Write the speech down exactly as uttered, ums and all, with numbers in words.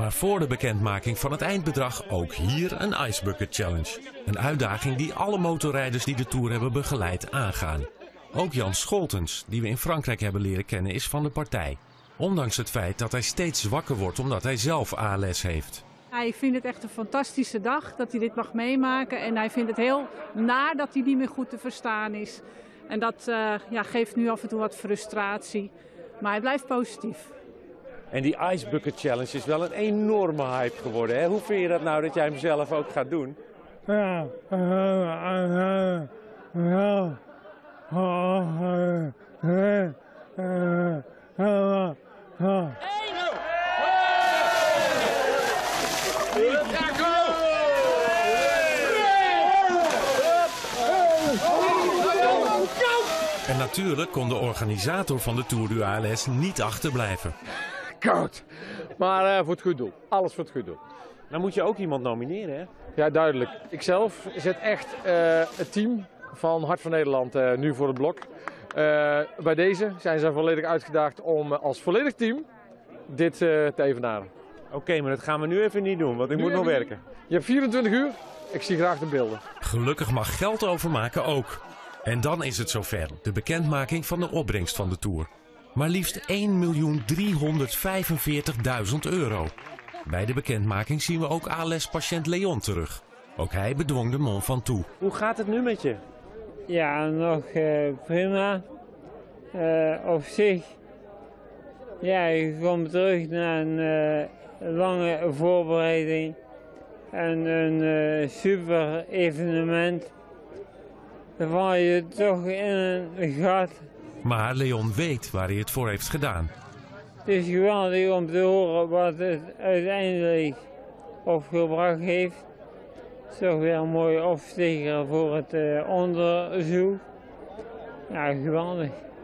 Maar voor de bekendmaking van het eindbedrag ook hier een Ice Bucket Challenge. Een uitdaging die alle motorrijders die de Tour hebben begeleid aangaan. Ook Jan Scholtens, die we in Frankrijk hebben leren kennen, is van de partij. Ondanks het feit dat hij steeds zwakker wordt omdat hij zelf A L S heeft. Hij vindt het echt een fantastische dag dat hij dit mag meemaken. En hij vindt het heel naar dat hij niet meer goed te verstaan is. En dat uh, ja, geeft nu af en toe wat frustratie. Maar hij blijft positief. En die Ice Bucket Challenge is wel een enorme hype geworden. Hè? Hoe vind je dat nou dat jij hem zelf ook gaat doen? Ja. En natuurlijk kon de organisator van de Tour du A L S niet achterblijven. Koud, maar uh, voor het goed doel. Alles voor het goed doel. Nou moet je ook iemand nomineren, hè? Ja, duidelijk. Ikzelf zet echt uh, het team van Hart van Nederland uh, nu voor het blok. Uh, bij deze zijn ze volledig uitgedaagd om uh, als volledig team dit uh, te evenaren. Oké, okay, maar dat gaan we nu even niet doen, want ik nu moet nog werken. Je hebt vierentwintig uur. Ik zie graag de beelden. Gelukkig mag geld overmaken ook. En dan is het zover, de bekendmaking van de opbrengst van de Tour. Maar liefst één miljoen driehonderdvijfenveertigduizend euro. Bij de bekendmaking zien we ook A L S-patiënt Leon terug. Ook hij bedwong de Mont Ventoux. Hoe gaat het nu met je? Ja, nog uh, prima. Uh, op zich, ja, ik kom terug na een uh, lange voorbereiding. En een uh, super evenement. Dan val je toch in een gat. Maar Leon weet waar hij het voor heeft gedaan. Het is geweldig om te horen wat het uiteindelijk opgebracht heeft. Het is toch weer een mooie opsteker voor het uh, onderzoek. Ja, geweldig.